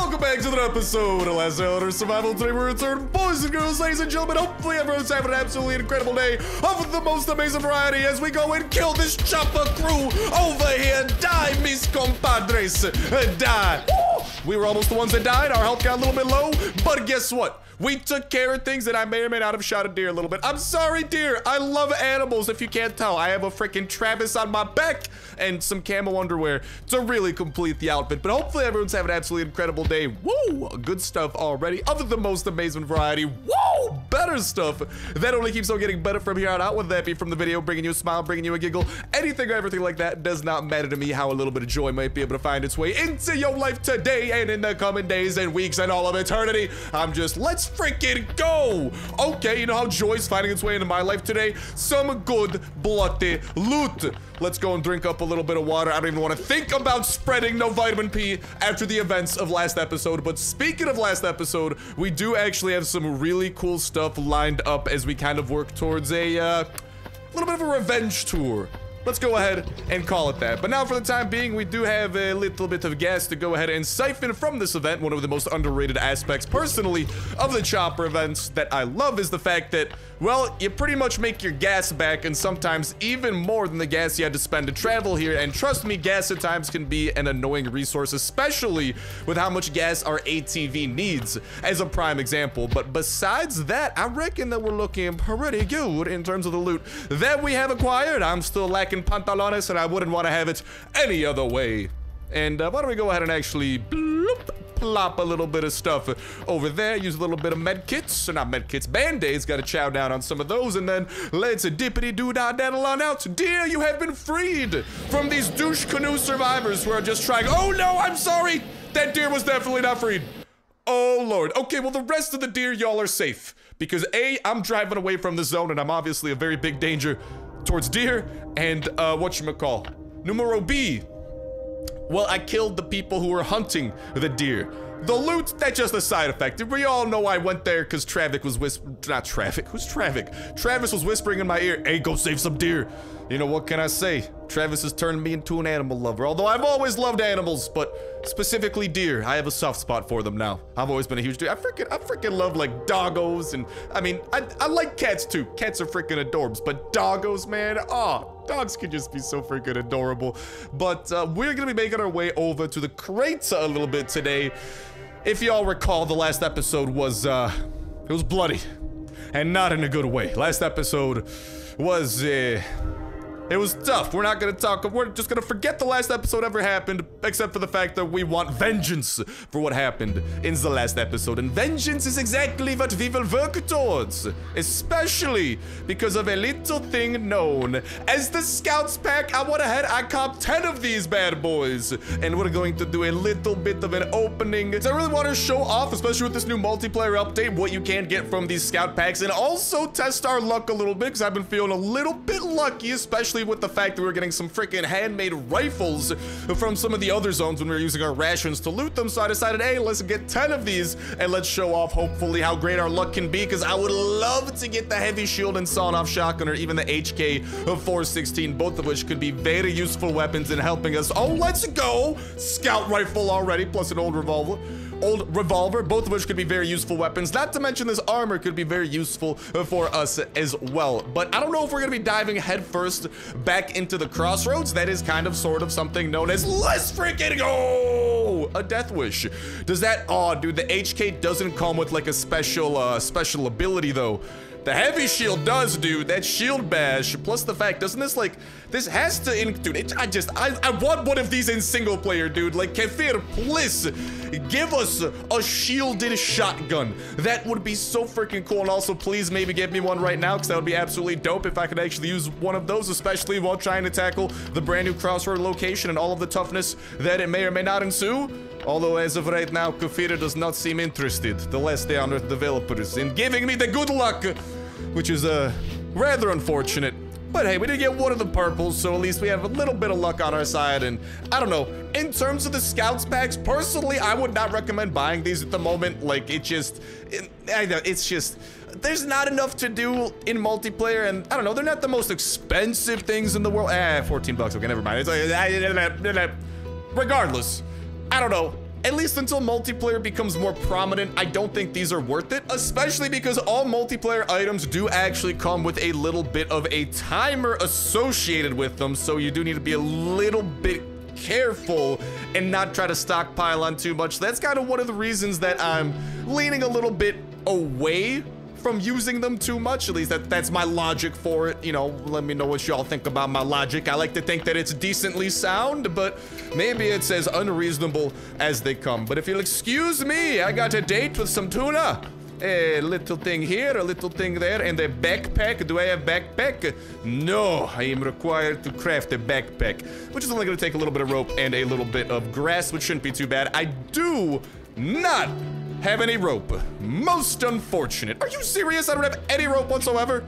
Welcome back to another episode of Last Elder Survival. Today we're returning, boys and girls, ladies and gentlemen. Hopefully everyone's having an absolutely incredible day of the most amazing variety as we go and kill this chopper crew over here. Die, mis compadres, die. Woo! We were almost the ones that died. Our health got a little bit low, but guess what? We took care of things, and I may or may not have shot a deer a little bit. I'm sorry, deer. I love animals, if you can't tell. I have a freaking Travis on my back and some camo underwear to really complete the outfit. But hopefully everyone's having an absolutely incredible day. Woo! Good stuff already. Of the most amazing variety. Woo! Better stuff. That only keeps on getting better from here on out. Whether that be from the video, bringing you a smile, bringing you a giggle, anything or everything like that does not matter to me. How a little bit of joy might be able to find its way into your life today and in the coming days and weeks and all of eternity. I'm just, let's freaking go. Okay, you know how joy's finding its way into my life today? Some good bloody loot. Let's go and drink up a little bit of water. I don't even want to think about spreading no vitamin P after the events of last episode. But speaking of last episode, we do actually have some really cool stuff lined up as we kind of work towards a little bit of a revenge tour. Let's go ahead and call it that. But now for the time being, we do have a little bit of gas to go ahead and siphon from this event. One of the most underrated aspects, personally, of the chopper events that I love is the fact that, well, you pretty much make your gas back, and sometimes even more than the gas you had to spend to travel here. And trust me, gas at times can be an annoying resource, especially with how much gas our ATV needs, as a prime example. But besides that, I reckon that we're looking pretty good in terms of the loot that we have acquired. I'm still lacking pantalones, and I wouldn't want to have it any other way. And why don't we go ahead and actually bloop, plop a little bit of stuff over there, use a little bit of med kits, or not med kits, band-aids, gotta chow down on some of those, and then let's dippity-doo-dah-daddle on out. Dear, you have been freed from these douche canoe survivors who are just trying. Oh no, I'm sorry, that deer was definitely not freed. Oh lord. Okay, well, the rest of the deer, y'all are safe, because A, I'm driving away from the zone, and I'm obviously a very big danger towards deer, and whatchamacall, numero B, well, I killed the people who were hunting the deer. The loot, that's just a side effect. We all know I went there because Travis was who's Travis was whispering in my ear, hey, go save some deer. You know, what can I say? Travis has turned me into an animal lover, although I've always loved animals, but specifically deer. I have a soft spot for them now. I've always been a huge deer. I freaking love, like, doggos, and I mean, I like cats too. Cats are freaking adorbs, but doggos, man, oh, dogs can just be so freaking adorable. But we're gonna be making our way over to the crates a little bit today. If y'all recall, the last episode was, it was bloody, and not in a good way. Last episode was, it was tough. We're just gonna forget the last episode ever happened, except for the fact that we want vengeance for what happened in the last episode. And vengeance is exactly what we will work towards, especially because of a little thing known as the Scouts Pack. I went ahead, I copped 10 of these bad boys, and we're going to do a little bit of an opening. So I really want to show off, especially with this new multiplayer update, what you can get from these Scout Packs, and also test our luck a little bit, because I've been feeling a little bit lucky, especially with the fact that we're getting some freaking handmade rifles from some of the other zones when we were using our rations to loot them. So I decided, hey, let's get 10 of these and let's show off hopefully how great our luck can be, because I would love to get the heavy shield and sawn-off shotgun, or even the HK of 416, both of which could be very useful weapons in helping us. Oh, let's go! Scout rifle already, plus an old revolver, both of which could be very useful weapons. Not to mention this armor could be very useful for us as well. But I don't know if we're gonna be diving headfirst back into the crossroads. That is kind of sort of something known as, let's freaking go! A death wish. Does that, oh dude, the HK doesn't come with like a special ability though. The heavy shield does, dude. That shield bash, plus the fact, doesn't this, like, this has to, dude, I want one of these in single player, dude. Like, Kefir, please, give us a shielded shotgun. That would be so freaking cool. And also, please maybe give me one right now, because that would be absolutely dope if I could actually use one of those, especially while trying to tackle the brand new crossroad location and all of the toughness that it may or may not ensue. Although, as of right now, Kefir does not seem interested, the less they honor the developers, in giving me the good luck, which is, rather unfortunate. But hey, we did get one of the purples, so at least we have a little bit of luck on our side. And I don't know, in terms of the Scouts Packs, personally, I would not recommend buying these at the moment. Like, it's just, there's not enough to do in multiplayer, and I don't know, they're not the most expensive things in the world. 14 bucks, okay, never mind. It's like, regardless, I don't know. At least until multiplayer becomes more prominent, I don't think these are worth it, especially because all multiplayer items do actually come with a little bit of a timer associated with them, so you do need to be a little bit careful and not try to stockpile on too much. That's kind of one of the reasons that I'm leaning a little bit away from using them too much. At least that's my logic for it. You know, let me know what y'all think about my logic. I like to think that it's decently sound, but maybe it's as unreasonable as they come. But if you'll excuse me, I got a date with some tuna. A little thing here, a little thing there, and a backpack. Do I have backpack? No, I am required to craft a backpack, which is only going to take a little bit of rope and a little bit of grass, which shouldn't be too bad. I do not have any rope. Most unfortunate. Are you serious? I don't have any rope whatsoever.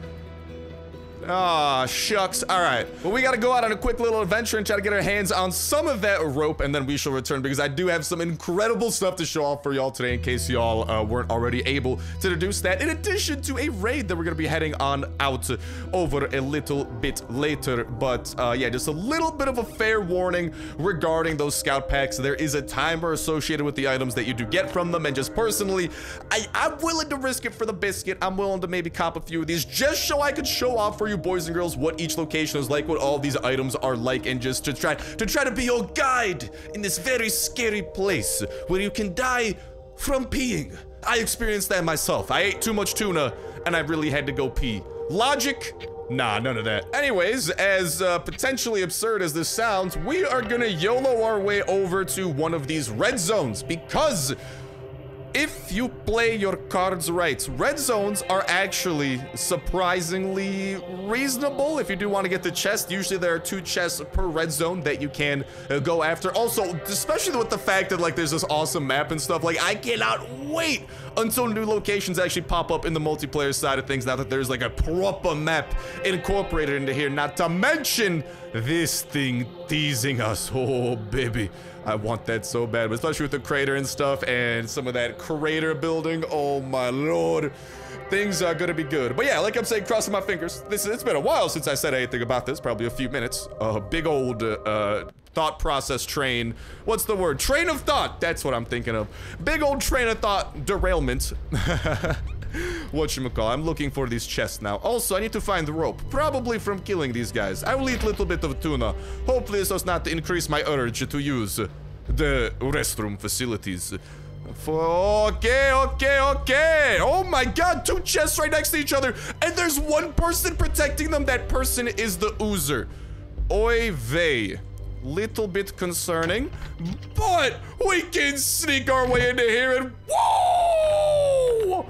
Ah, shucks. All right. Well, we got to go out on a quick little adventure and try to get our hands on some of that rope, and then we shall return because I do have some incredible stuff to show off for y'all today in case y'all weren't already able to deduce that, in addition to a raid that we're going to be heading on out over a little bit later. But yeah, just a little bit of a fair warning regarding those scout packs. There is a timer associated with the items that you do get from them, and just personally, I'm willing to risk it for the biscuit. I'm willing to maybe cop a few of these just so I could show off for you boys and girls what each location is like, what all these items are like, and just to try to be your guide in this very scary place where you can die from peeing. I experienced that myself. I ate too much tuna and I really had to go pee. Logic? Nah, none of that. Anyways, as potentially absurd as this sounds, we are gonna YOLO our way over to one of these red zones, because if you play your cards right, red zones are actually surprisingly reasonable. If you do want to get the chest, usually there are 2 chests per red zone that you can go after. Also, especially with the fact that like there's this awesome map and stuff, like I cannot wait until new locations actually pop up in the multiplayer side of things, now that there's like a proper map incorporated into here. Not to mention this thing teasing us. Oh, baby. I want that so bad, but especially with the crater and stuff and some of that crater building. Oh my lord, things are gonna be good. But yeah, like I'm saying, crossing my fingers. It's been a while since I said anything about this, probably a few minutes. A big old thought process train. What's the word? Train of thought. That's what I'm thinking of. Big old train of thought derailment. Whatchamacall, I'm looking for these chests now. Also, I need to find the rope, probably from killing these guys. I will eat a little bit of tuna. Hopefully this does not increase my urge to use the restroom facilities. Okay. Oh my god, 2 chests right next to each other, and there's 1 person protecting them. That person is the Oozer. Oy vey. Little bit concerning, but we can sneak our way into here and whoa!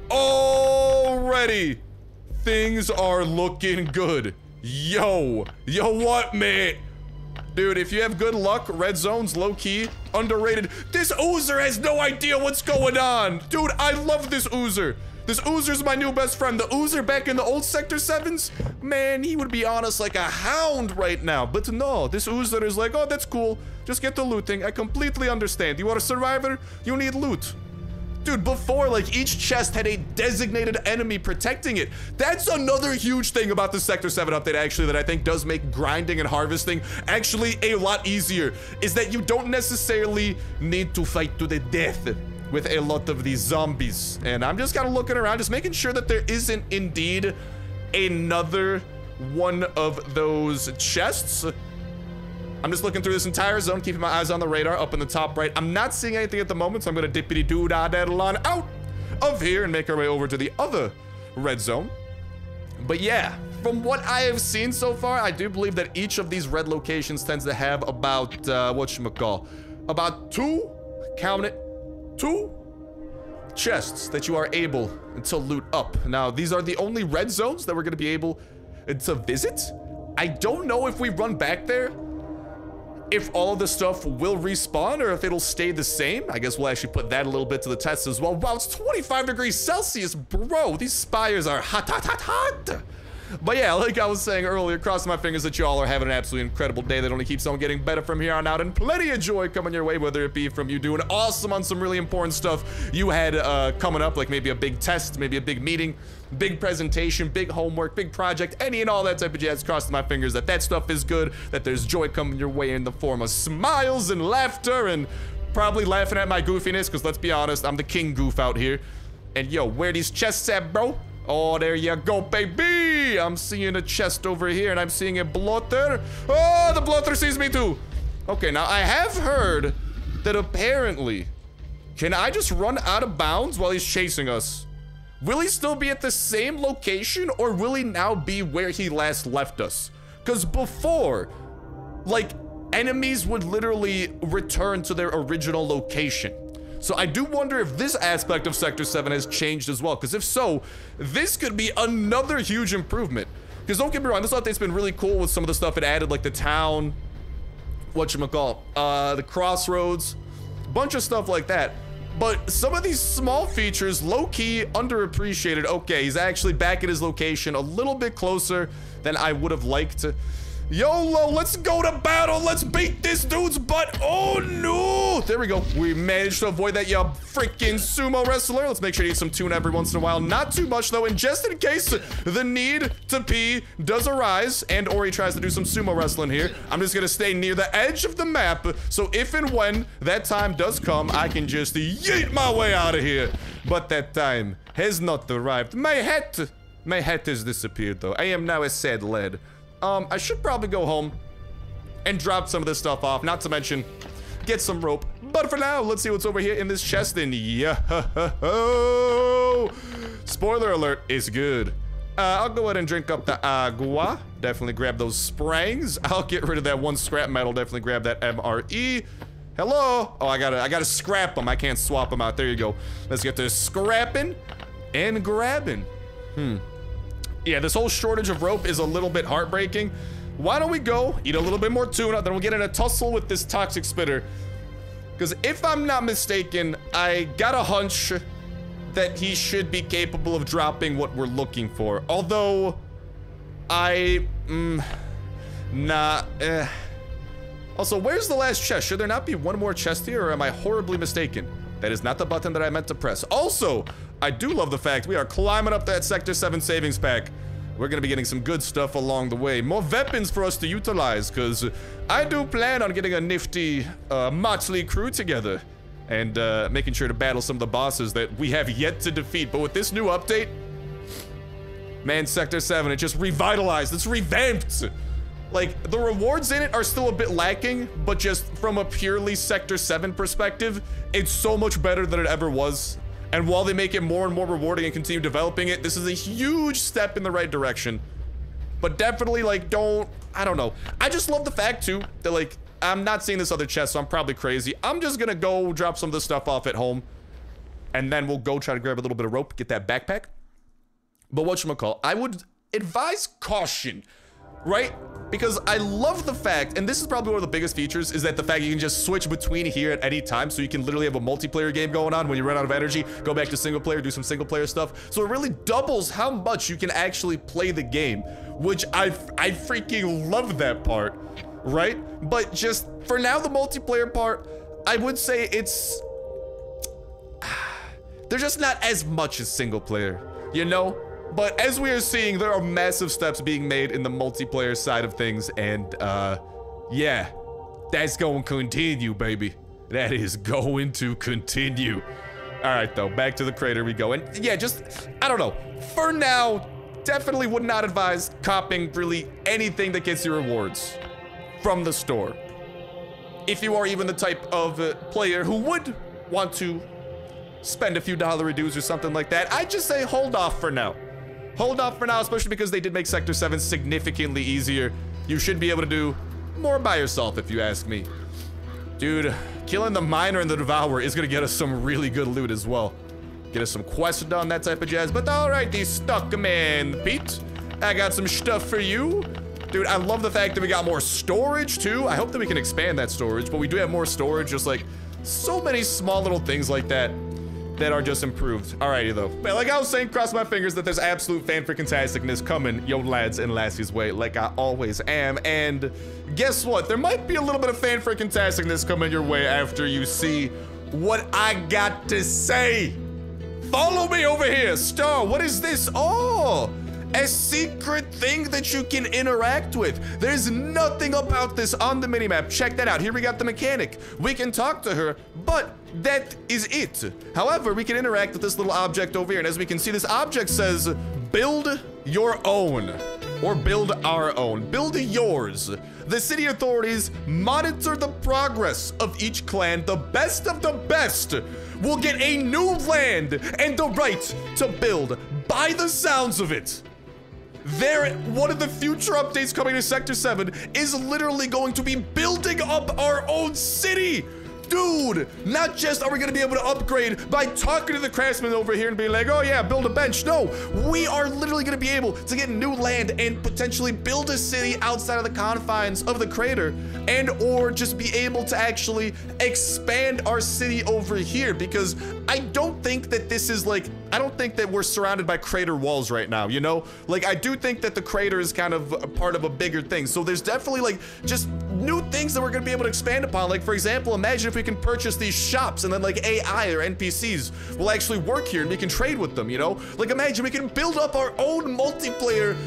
Already, things are looking good. Yo, what, mate? Dude, if you have good luck, red zones, low-key, underrated. This Oozer has no idea what's going on. Dude, I love this Oozer. This Oozer's my new best friend. The Oozer back in the old Sector 7s, man, he would be on us like a hound right now. But no, this Oozer is like, oh, that's cool. Just get the looting. I completely understand. You are a survivor, you need loot. Dude, before, like, each chest had a designated enemy protecting it. That's another huge thing about the Sector 7 update, actually, that I think does make grinding and harvesting actually a lot easier, is that you don't necessarily need to fight to the death with a lot of these zombies. And I'm just kind of looking around, just making sure that there isn't indeed another one of those chests. I'm just looking through this entire zone, keeping my eyes on the radar up in the top right. I'm not seeing anything at the moment, so I'm gonna dippity-doo-dah-daddle on out of here and make our way over to the other red zone. But yeah, from what I have seen so far, I do believe that each of these red locations tends to have about, about 2, count it, 2 chests that you are able to loot up. Now, these are the only red zones that we're gonna be able to visit. I don't know if we run back there, if all of the stuff will respawn or if it'll stay the same. I guess we'll actually put that a little bit to the test as well. Wow, it's 25 degrees Celsius, bro. These spires are hot. But yeah, like I was saying earlier, crossing my fingers that y'all are having an absolutely incredible day that only keeps on getting better from here on out, and plenty of joy coming your way, whether it be from you doing awesome on some really important stuff you had coming up, like maybe a big test, maybe a big meeting, big presentation, big homework, big project, any and all that type of jazz. Crossing my fingers that that stuff is good, that there's joy coming your way in the form of smiles and laughter and probably laughing at my goofiness, because let's be honest, I'm the king goof out here. And yo, where these chests at, bro? Oh, there you go, baby. I'm seeing a chest over here, and I'm seeing a blotter. Oh, the blotter sees me too. Okay, now I have heard that apparently, can I just run out of bounds while he's chasing us? Will he still be at the same location, or will he now be where he last left us? Because before, like, enemies would literally return to their original location. So I do wonder if this aspect of Sector 7 has changed as well, because if so, this could be another huge improvement. Because don't get me wrong, this update's been really cool with some of the stuff it added, like the town, the crossroads, bunch of stuff like that. But some of these small features, low-key, underappreciated. Okay, he's actually back at his location a little bit closer than I would have liked. YOLO, let's go to battle. Let's beat this dude's butt. Oh, no. There we go. We managed to avoid that, you freaking sumo wrestler. Let's make sure to eat some tuna every once in a while. Not too much, though. And just in case the need to pee does arise and or he tries to do some sumo wrestling here, I'm just going to stay near the edge of the map. So if and when that time does come, I can just yeet my way out of here. But that time has not arrived. My hat has disappeared, though. I am now a sad lad. I should probably go home and drop some of this stuff off, not to mention get some rope. But for now, let's see what's over here in this chest. And yeah, spoiler alert, it's good. I'll go ahead and drink up the agua. Definitely grab those springs. I'll get rid of that one scrap metal. Definitely grab that MRE. Hello. Oh, I gotta scrap them. I can't swap them out. There you go. Let's get this scrapping and grabbing. Yeah, this whole shortage of rope is a little bit heartbreaking. Why don't we go eat a little bit more tuna, then we'll get in a tussle with this toxic spitter. Because if I'm not mistaken, I got a hunch that he should be capable of dropping what we're looking for. Although, Also, where's the last chest? Should there not be one more chest here, or am I horribly mistaken? That is not the button that I meant to press. Also, I do love the fact we are climbing up that Sector 7 savings pack. We're gonna be getting some good stuff along the way. More weapons for us to utilize, because I do plan on getting a nifty motley crew together and making sure to battle some of the bosses that we have yet to defeat. But with this new update, man, Sector 7, it just revitalized. It's revamped. Like, the rewards in it are still a bit lacking, but just from a purely Sector 7 perspective, it's so much better than it ever was. And while they make it more and more rewarding and continue developing it, this is a huge step in the right direction. But definitely, like, I don't know. I just love the fact, too, that, like, I'm not seeing this other chest, so I'm probably crazy. I'm just gonna go drop some of this stuff off at home. And then we'll go try to grab a little bit of rope, get that backpack. But whatchamacall, I would advise caution, right? Because I love the fact, and this is probably one of the biggest features, is that the fact you can just switch between here at any time, so you can literally have a multiplayer game going on. When you run out of energy, go back to single player, do some single player stuff. So it really doubles how much you can actually play the game, which I freaking love that part, right? But just for now, the multiplayer part, I would say there's just not as much as single player, you know? But as we are seeing, there are massive steps being made in the multiplayer side of things, and yeah, that's going to continue, baby. That is going to continue. All right, though, back to the crater we go. And yeah, just, I don't know. For now, definitely would not advise copping really anything that gets you rewards from the store. If you are even the type of player who would want to spend a few dollar dues or something like that, I'd just say hold off for now. Hold off for now, especially because they did make Sector 7 significantly easier. You should be able to do more by yourself, if you ask me. Dude, killing the miner and the devourer is gonna get us some really good loot as well. Get us some quests done, that type of jazz. But alrighty, stuck man, Pete. I got some stuff for you. Dude, I love the fact that we got more storage too. I hope that we can expand that storage, but we do have more storage, just like so many small little things like that that are just improved. Alrighty though. But like I was saying, cross my fingers that there's absolute fan-freaking-tasticness coming yo lads and lassies way, like I always am. And guess what? There might be a little bit of fan-freaking-tasticness coming your way after you see what I got to say. Follow me over here. Star, what is this? Oh, a secret thing that you can interact with. There's nothing about this on the minimap. Check that out. Here we got the mechanic. We can talk to her, but that is it. However, we can interact with this little object over here. And as we can see, this object says, build your own, or build our own. Build yours. The city authorities monitor the progress of each clan. The best of the best will get a new land and the right to build. By the sounds of it, one of the future updates coming to Sector 7 is literally going to be building up our own city. Dude, not just are we gonna be able to upgrade by talking to the craftsman over here and being like, oh yeah, build a bench. No, we are literally gonna be able to get new land and potentially build a city outside of the confines of the crater, and or just be able to actually expand our city over here, because I don't think that this is like, I don't think that we're surrounded by crater walls right now, you know? Like, I do think that the crater is kind of a part of a bigger thing. So there's definitely like just new things that we're gonna be able to expand upon. Like, for example, imagine if we can purchase these shops and then like AI or NPCs will actually work here and we can trade with them, you know? Like, imagine we can build up our own multiplayer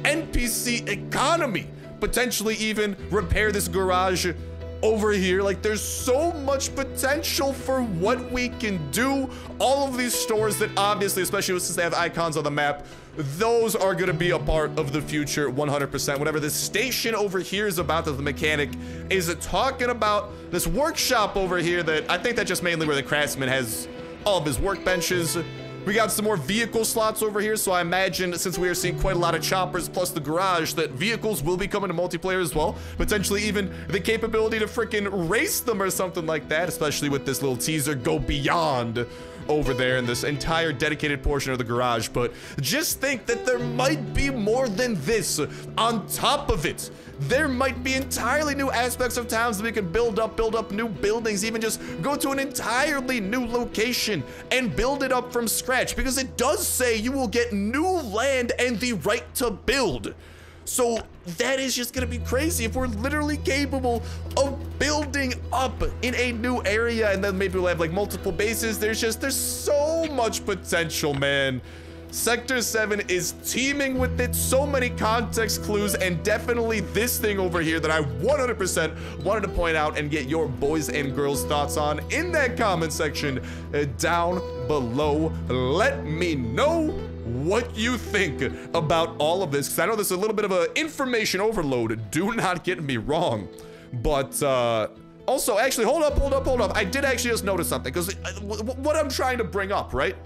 NPC economy, potentially even repair this garage over here. Like, there's so much potential for what we can do. All of these stores that obviously, especially since they have icons on the map, those are going to be a part of the future 100%. Whatever this station over here is about, that the mechanic is talking about, this workshop over here, that I think that's just mainly where the craftsman has all of his workbenches. We got some more vehicle slots over here, so I imagine since we are seeing quite a lot of choppers plus the garage, that vehicles will be coming to multiplayer as well. Potentially even the capability to freaking race them or something like that, especially with this little teaser, go beyond over there in this entire dedicated portion of the garage. But just think that there might be more than this on top of it. There might be entirely new aspects of towns that we can build up new buildings, even just go to an entirely new location and build it up from scratch, because it does say you will get new land and the right to build. So that is just gonna be crazy if we're literally capable of building up in a new area, and then maybe we'll have like multiple bases. There's so much potential, man. Sector 7 is teeming with it, so many context clues, and definitely this thing over here that I 100% wanted to point out and get your boys and girls thoughts on in that comment section down below. Let me know what you think about all of this, because I know this is a little bit of an information overload, do not get me wrong. But also, actually, hold up, I did actually just notice something, because what I'm trying to bring up, right,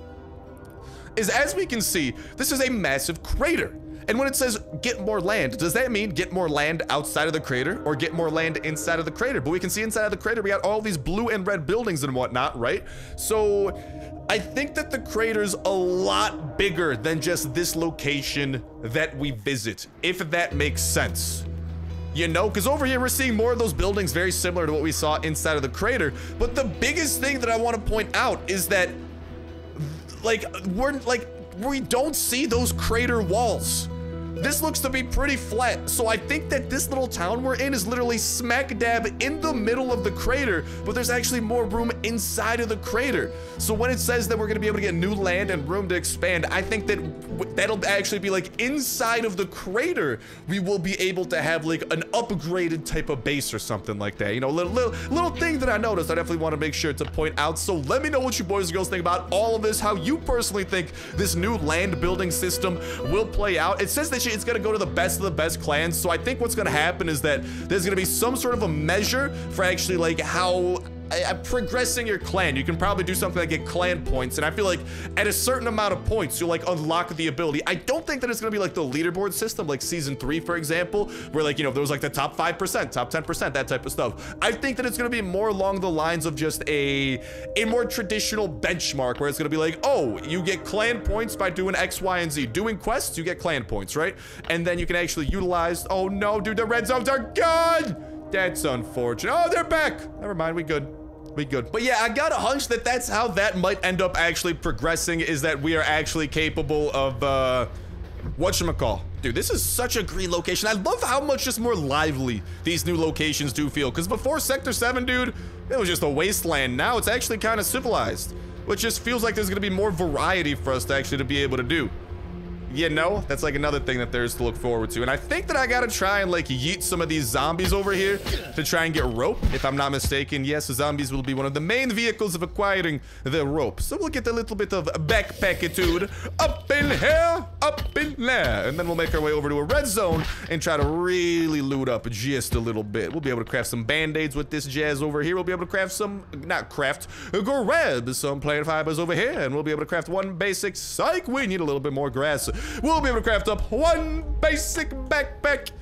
is as we can see, this is a massive crater. And when it says get more land, does that mean get more land outside of the crater or get more land inside of the crater? But we can see inside of the crater, we got all these blue and red buildings and whatnot, right? So I think that the crater's a lot bigger than just this location that we visit, if that makes sense. You know, because over here we're seeing more of those buildings very similar to what we saw inside of the crater. But the biggest thing that I want to point out is that we don't see those crater walls. This looks to be pretty flat, so I think that this little town we're in is literally smack dab in the middle of the crater, but there's actually more room inside of the crater. So when it says that we're gonna be able to get new land and room to expand, I think that that'll actually be like inside of the crater, we will be able to have like an upgraded type of base or something like that. You know, little thing that I noticed, I definitely want to make sure to point out. So let me know what you boys and girls think about all of this, how you personally think this new land building system will play out. It says that it's gonna go to the best of the best clans, so I think what's gonna happen is that there's gonna be some sort of a measure for actually like how progressing your clan. You can probably do something like get clan points, and I feel like at a certain amount of points you'll like unlock the ability. I don't think that it's gonna be like the leaderboard system like season 3, for example, where like, you know, there was like the top 5%, top 10%, that type of stuff. I think that it's gonna be more along the lines of just a more traditional benchmark, where it's gonna be like, oh, you get clan points by doing X, Y, and Z. Doing quests, you get clan points, right? And then you can actually utilize, oh no, dude, the red zones are gone! That's unfortunate. Oh, they're back. Never mind, we good. We good. But yeah, I got a hunch that that's how that might end up actually progressing, is that we are actually capable of, whatchamacall. Dude, this is such a green location. I love how much just more lively these new locations do feel, because before Sector 7, dude, it was just a wasteland. Now it's actually kind of civilized, which just feels like there's gonna be more variety for us to actually be able to do. You know, that's like another thing that there's to look forward to. And I think that I gotta try and like yeet some of these zombies over here to try and get rope. If I'm not mistaken, yes, the zombies will be one of the main vehicles of acquiring the rope. So we'll get a little bit of backpackitude up in here, up in there. And then we'll make our way over to a red zone and try to really loot up just a little bit. We'll be able to craft some band-aids with this jazz over here. We'll be able to craft some, grab some plant fibers over here. And we'll be able to craft one basic psych. We need a little bit more grass. We'll be able to craft up one basic backpack,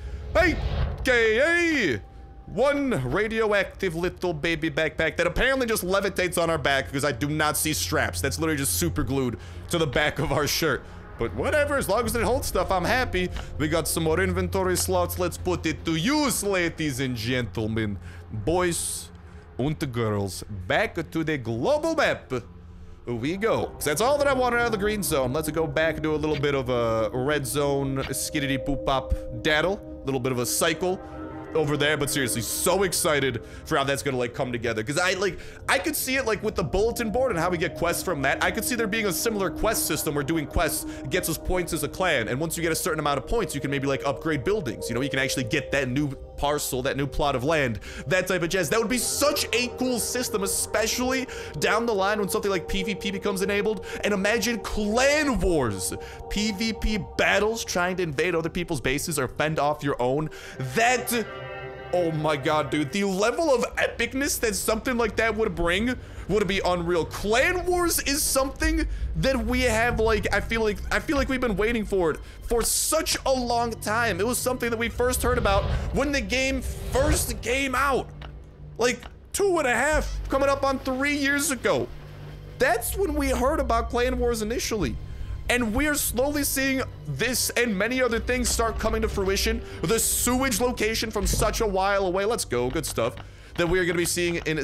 aka one radioactive little baby backpack that apparently just levitates on our back because I do not see straps. That's literally just super glued to the back of our shirt. But whatever, as long as it holds stuff, I'm happy. We got some more inventory slots. Let's put it to use, ladies and gentlemen, boys and girls. Back to the global map we go. So that's all that I wanted out of the green zone. Let's go back and do a little bit of a red zone skiddity poop pop daddle. A little bit of a cycle over there, but seriously, so excited for how that's gonna like come together, because I could see it like with the bulletin board and how we get quests from that. I could see there being a similar quest system where doing quests gets us points as a clan, and once you get a certain amount of points, you can maybe like upgrade buildings. You know, you can actually get that new parcel, that new plot of land, that type of jazz. That would be such a cool system, especially down the line when something like PvP becomes enabled. And imagine clan wars, PvP battles, trying to invade other people's bases or fend off your own. That, oh my god, dude, the level of epicness that something like that would bring would be unreal. Clan wars is something that we have, like, I feel like we've been waiting for it for such a long time. It was something that we first heard about when the game first came out, like 2.5, coming up on 3 years ago. That's when we heard about clan wars initially. And we're slowly seeing this and many other things start coming to fruition. The sewage location from such a while away. Let's go, good stuff. That we are gonna be seeing in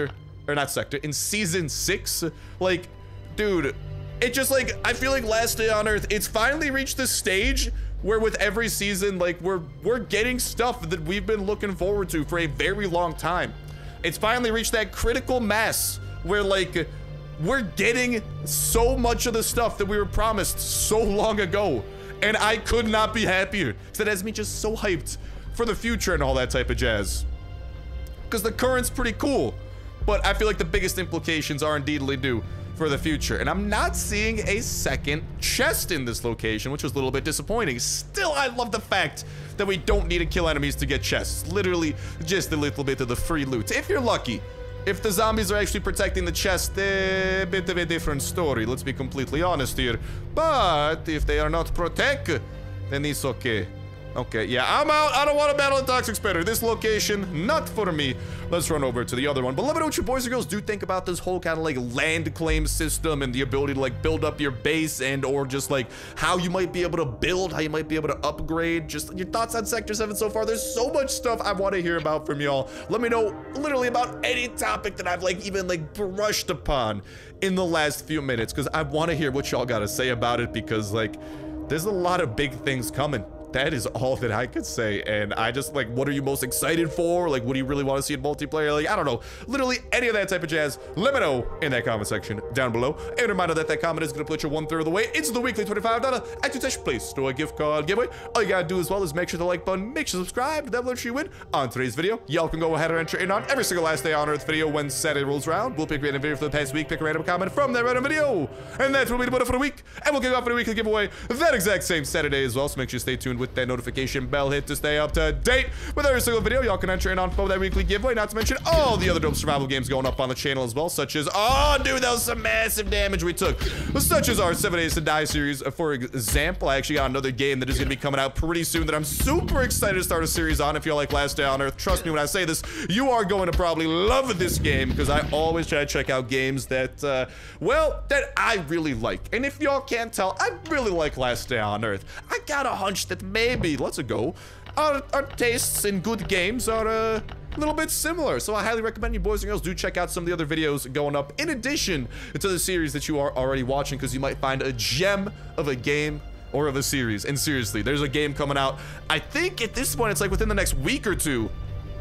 in season 6. Like, dude, it just like, I feel like Last Day on Earth, it's finally reached this stage where with every season, like we're getting stuff that we've been looking forward to for a very long time. It's finally reached that critical mass where like, we're getting so much of the stuff that we were promised so long ago, and I could not be happier. So that has me just so hyped for the future and all that type of jazz. Because the current's pretty cool, but I feel like the biggest implications are indeedly due for the future. And I'm not seeing a second chest in this location, which was a little bit disappointing. Still, I love the fact that we don't need to kill enemies to get chests. Literally, just a little bit of the free loot. If you're lucky. If the zombies are actually protecting the chest, a bit of a different story, let's be completely honest here. But if they are not protect, then it's okay. Okay, yeah, I'm out. I don't want to battle a toxic spider. This location, not for me. Let's run over to the other one. But let me know what you boys and girls do think about this whole kind of like land claim system and the ability to like build up your base, and or just like how you might be able to build, how you might be able to upgrade. Just your thoughts on Sector 7 so far. There's so much stuff I want to hear about from y'all. Let me know literally about any topic that I've like even like brushed upon in the last few minutes, because I want to hear what y'all got to say about it, because like there's a lot of big things coming. That is all that I could say, and I just like, what are you most excited for? Like, what do you really want to see in multiplayer? Like, I don't know, literally any of that type of jazz. Let me know in that comment section down below. And a reminder that that comment is gonna put you 1/3 of the way into the weekly $25 Active Play Store gift card giveaway. All you gotta do as well is make sure the like button, make sure to subscribe, that will let you win on today's video. Y'all can go ahead and enter in on every single Last Day on Earth video when Saturday rolls around. We'll pick a random video for the past week, pick a random comment from that random video, and that's what we put up for the week. And we'll kick off for the weekly giveaway that exact same Saturday as well. So make sure you stay tuned with that notification bell hit to stay up to date with every single video. Y'all can enter in on for that weekly giveaway, not to mention all the other dope survival games going up on the channel as well, such as, oh dude, that was some massive damage we took, such as our 7 Days to Die series. For example, I actually got another game that is going to be coming out pretty soon that I'm super excited to start a series on. If y'all like Last Day on Earth, trust me when I say this, you are going to probably love this game, because I always try to check out games that well, that I really like. And if y'all can't tell, I really like Last Day on Earth. I got a hunch that maybe, let's go, our tastes in good games are a little bit similar. So I highly recommend you boys and girls do check out some of the other videos going up in addition to the series that you are already watching, because you might find a gem of a game or of a series. And seriously, there's a game coming out, I think at this point it's like within the next week or two,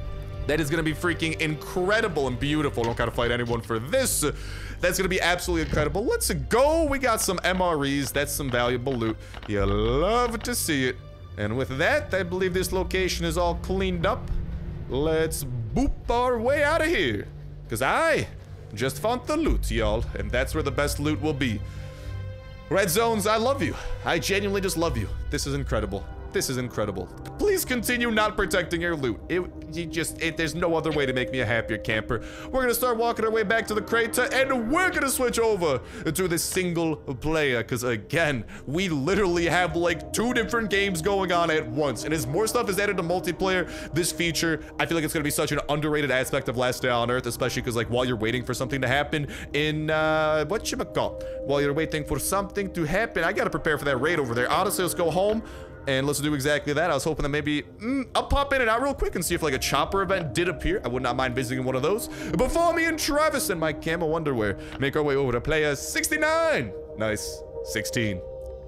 That is gonna be freaking incredible and beautiful. Don't gotta fight anyone for this. That's gonna be absolutely incredible. Let's go. We got some MREs. That's some valuable loot. You love to see it. And with that, I believe this location is all cleaned up. Let's boop our way out of here. Because I just found the loot, y'all. And that's where the best loot will be. Red Zones, I love you. I genuinely just love you. This is incredible. This is incredible. Please continue not protecting your loot. There's no other way to make me a happier camper. We're gonna start walking our way back to the crater, and we're gonna switch over to this single player, because again, we literally have like 2 different games going on at once. And as more stuff is added to multiplayer, this feature, I feel like it's gonna be such an underrated aspect of Last Day on Earth, especially because like while you're waiting for something to happen in, whatchamacallit? While you're waiting for something to happen, I gotta prepare for that raid over there. Honestly, let's go home. And let's do exactly that. I was hoping that maybe I'll pop in and out real quick and see if like a chopper event did appear. I would not mind visiting one of those. Before me and Travis and my camo underwear make our way over to player 69. Nice. 16.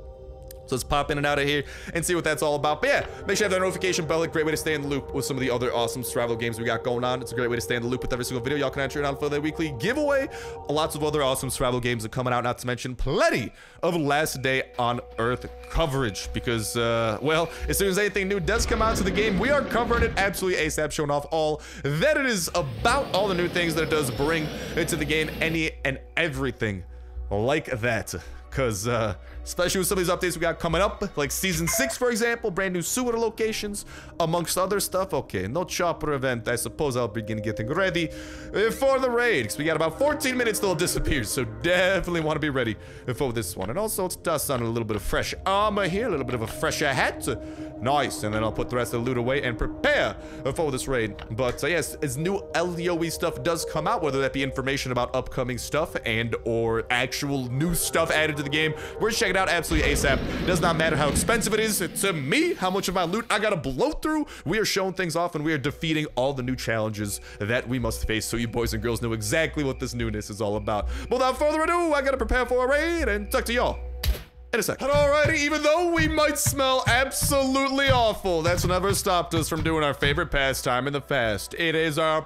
So let's pop in and out of here and see what that's all about. But yeah, make sure you have that notification bell. A great way to stay in the loop with some of the other awesome survival games we got going on. It's a great way to stay in the loop with every single video. Y'all can enter it on for the weekly giveaway. Lots of other awesome survival games are coming out, not to mention plenty of Last Day on Earth coverage. Because, well, as soon as anything new does come out to the game, we are covering it absolutely ASAP, showing off all that it is about, all the new things that it does bring into the game, any and everything like that. Because, especially with some of these updates we got coming up, like Season 6, for example, brand new sewer locations, amongst other stuff. Okay, no chopper event. I suppose I'll begin getting ready for the raid, because we got about 14 minutes till it disappears, so definitely want to be ready for this one. And also, let's dust on a little bit of fresh armor here, a little bit of a fresher hat. Nice, and then I'll put the rest of the loot away and prepare for this raid. But, yes, as new LDoE stuff does come out, whether that be information about upcoming stuff and or actual new stuff added to the game, we're checking it out absolutely ASAP. Does not matter how expensive it is to me, how much of my loot I gotta blow through. We are showing things off and we are defeating all the new challenges that we must face, so you boys and girls know exactly what this newness is all about. But without further ado, I gotta prepare for a raid and talk to y'all in a second. Alrighty, even though we might smell absolutely awful, that's never stopped us from doing our favorite pastime in the fast. It is our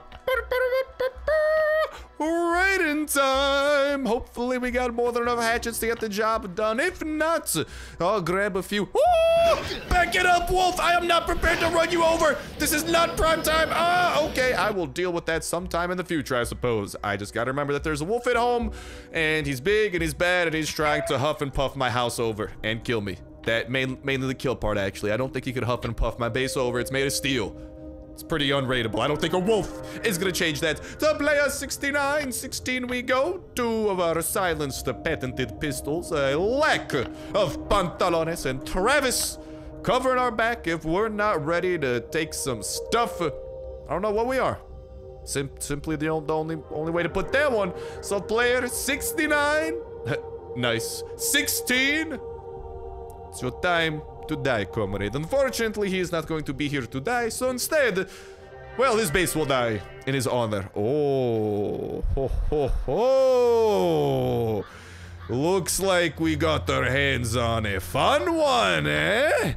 raiding time. Hopefully we got more than enough hatchets to get the job done. If not, I'll grab a few. Ooh, back it up, Wolf. I am not prepared to run you over. This is not prime time. Okay, I will deal with that sometime in the future, I suppose. I just gotta remember that there's a wolf at home, and he's big and he's bad and he's trying to huff and puff my house over and kill me. That mainly the kill part, actually. I don't think he could huff and puff my base over. It's made of steel. It's pretty unrateable. I don't think a wolf is gonna change that. To player 69, 16 we go. 2 of our silenced patented pistols, a lack of pantalones, and Travis covering our back if we're not ready to take some stuff. I don't know what we are. Simply the only way to put that one. So player 69, nice. 16, it's your time to die, comrade. Unfortunately, he is not going to be here to die, so instead, well, his base will die in his honor. Oh, ho, ho, ho. Looks like we got our hands on a fun one, eh?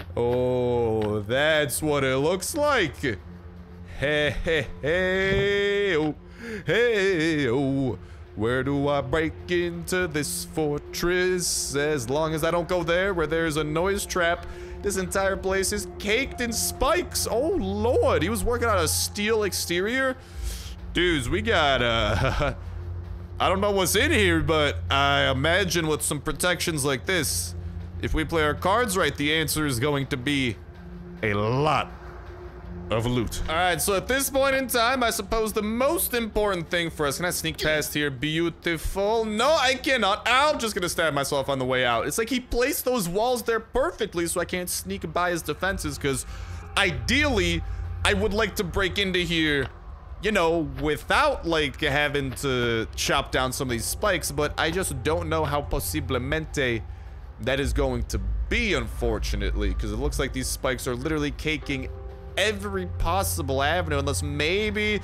Oh, that's what it looks like. Hey, hey, hey, oh, hey, oh. Where do I break into this fortress? As long as I don't go there where there's a noise trap. This entire place is caked in spikes. Oh, Lord. He was working on a steel exterior. Dudes, we got, I don't know what's in here, but I imagine with some protections like this, if we play our cards right, the answer is going to be a lot of loot. All right, so at this point in time, I suppose the most important thing for us, can I sneak past here? Beautiful. No, I cannot. I'm just gonna stab myself on the way out. It's like he placed those walls there perfectly so I can't sneak by his defenses, because ideally, I would like to break into here, you know, without like having to chop down some of these spikes, but I just don't know how posiblemente that is going to be, unfortunately, because it looks like these spikes are literally caking every possible avenue, unless maybe,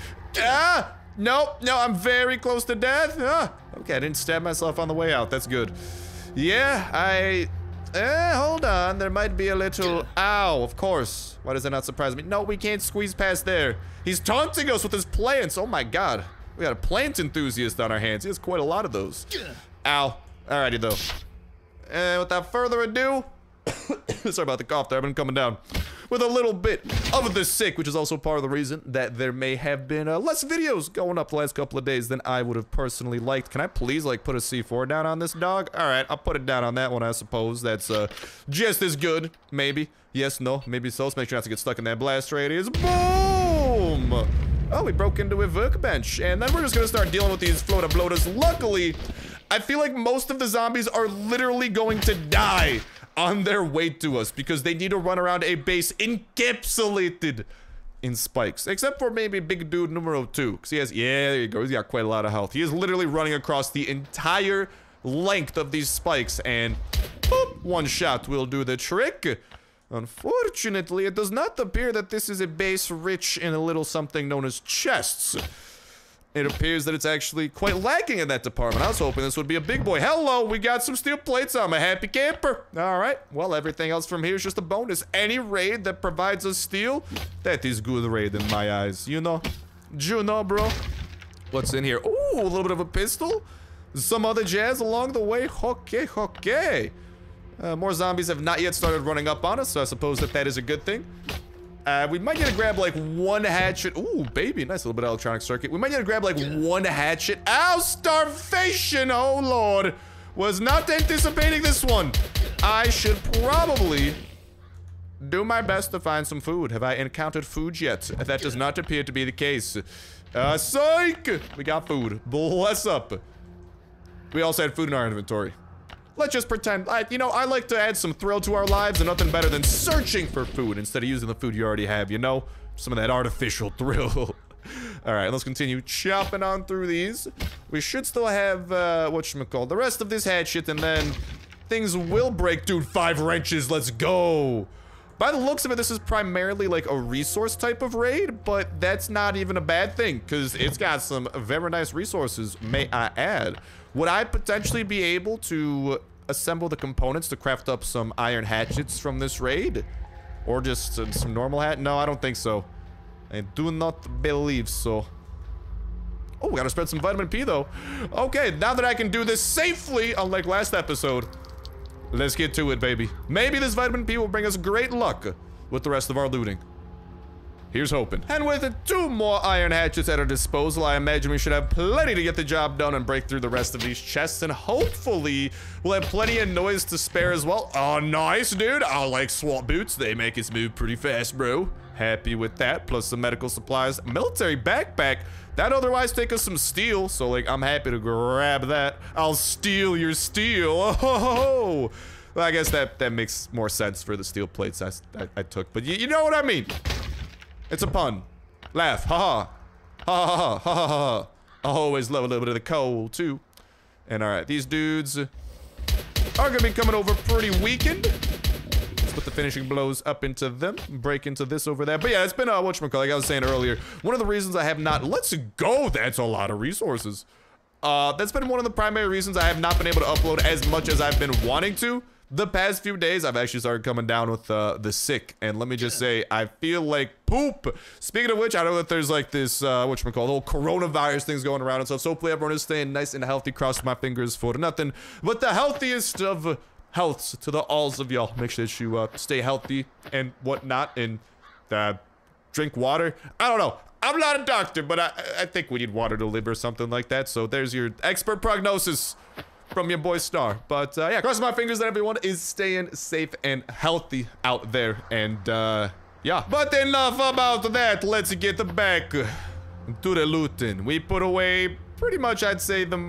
nope, no, I'm very close to death. Okay, I didn't stab myself on the way out. That's good. Yeah, Hold on. There might be a little... Ow, of course. Why does that not surprise me? No, we can't squeeze past there. He's taunting us with his plants. Oh my god. We got a plant enthusiast on our hands. He has quite a lot of those. Ow. Alrighty, though. And without further ado... Sorry about the cough there. I've been coming down with a little bit of the sick, which is also part of the reason that there may have been less videos going up the last couple of days than I would have personally liked. Can I please, like, put a C4 down on this dog? Alright, I'll put it down on that one, I suppose. That's just as good. Maybe. Yes, no, maybe so. Let's make sure not to get stuck in that blast radius. Boom! Oh, we broke into a workbench. And then we're just gonna start dealing with these floater bloaters. Luckily, I feel like most of the zombies are literally going to die on their way to us because they need to run around a base encapsulated in spikes. Except for maybe big dude numero 2. Because he has, yeah, there you go. He's got quite a lot of health. He is literally running across the entire length of these spikes and boop, one shot will do the trick. Unfortunately, it does not appear that this is a base rich in a little something known as chests. It appears that it's actually quite lacking in that department. I was hoping this would be a big boy. Hello, we got some steel plates. I'm a happy camper. All right. Well, everything else from here is just a bonus. Any raid that provides us steel, that is good raid in my eyes. You know? Bro? What's in here? Ooh, a little bit of a pistol. Some other jazz along the way. Okay. More zombies have not yet started running up on us, so I suppose that is a good thing. We might need to grab like one hatchet. Ooh, baby, nice little bit of electronic circuit. We might need to grab like one hatchet. Ow, starvation! Oh lord, was not anticipating this one. I should probably do my best to find some food. Have I encountered food yet? That does not appear to be the case. Psych! We got food. Bless up. We also had food in our inventory. Let's just pretend, I like to add some thrill to our lives, and nothing better than searching for food instead of using the food you already have, you know? Some of that artificial thrill. Alright, let's continue chopping on through these. We should still have, whatchamacallit, the rest of this hatchet, and then things will break. Dude, 5 wrenches, let's go! By the looks of it, this is primarily like a resource type of raid, but that's not even a bad thing, because it's got some very nice resources, may I add. Would I potentially be able to assemble the components to craft up some iron hatchets from this raid? Or just some normal hat? No, I don't think so. I do not believe so. Oh, we gotta spread some vitamin P though. Okay, now that I can do this safely, unlike last episode, let's get to it, baby. Maybe this vitamin P will bring us great luck with the rest of our looting. Here's hoping. And with 2 more iron hatchets at our disposal, I imagine we should have plenty to get the job done and break through the rest of these chests. And hopefully, we'll have plenty of noise to spare as well. Oh, nice, dude. I like SWAT boots. They make us move pretty fast, bro. Happy with that. Plus some medical supplies. Military backpack. That'd otherwise take us some steel. So, like, I'm happy to grab that. I'll steal your steel. Oh, well, I guess that makes more sense for the steel plates I took. But you know what I mean. It's a pun. Laugh. Ha ha. Ha ha ha ha ha. I always love a little bit of the coal, too. And alright, these dudes are gonna be coming over pretty weakened. Let's put the finishing blows up into them. Break into this over there. But yeah, it's been, whatchamacallit, like I was saying earlier. One of the reasons I have not... Let's go! That's a lot of resources. That's been one of the primary reasons I have not been able to upload as much as I've been wanting to. The past few days, I've actually started coming down with the sick, and let me just say, I feel like poop. Speaking of which, I know that there's like this, whatchamacallit, the whole coronavirus thing's going around and stuff, so hopefully everyone is staying nice and healthy. Cross my fingers for nothing but the healthiest of healths to the alls of y'all. Make sure that you stay healthy and whatnot, and drink water. I don't know. I'm not a doctor, but I think we need water to live or something like that, so there's your expert prognosis from your boy Star. But yeah, crossing my fingers that everyone is staying safe and healthy out there. And yeah, but enough about that. Let's get back to the looting. We put away pretty much, I'd say, the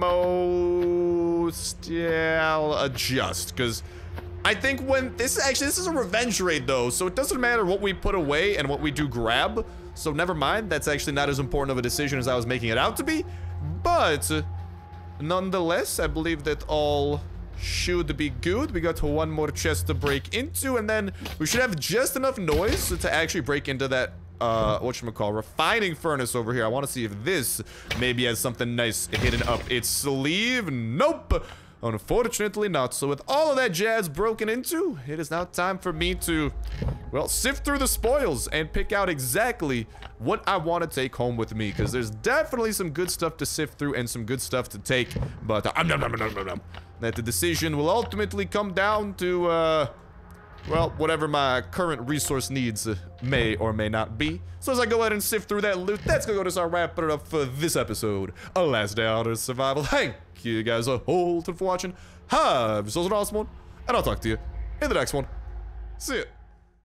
most... Yeah, I'll adjust, because I think when this is a revenge raid though, so it doesn't matter what we put away and what we do grab, so never mind. That's actually not as important of a decision as I was making it out to be. But nonetheless, I believe that all should be good. We got 1 more chest to break into, and then we should have just enough noise to actually break into that, whatchamacallit, refining furnace over here. I want to see if this maybe has something nice hidden up its sleeve. Nope. Unfortunately not. So with all of that jazz broken into, it is now time for me to, well, sift through the spoils and pick out exactly what I want to take home with me. Because there's definitely some good stuff to sift through and some good stuff to take. But that the decision will ultimately come down to, well, whatever my current resource needs may or may not be. So as I go ahead and sift through that loot, that's gonna go to start wrapping it up for this episode of Last Day on Earth Survival. Thank you guys a whole ton for watching. Have yourselves an awesome one, and I'll talk to you in the next one. See ya.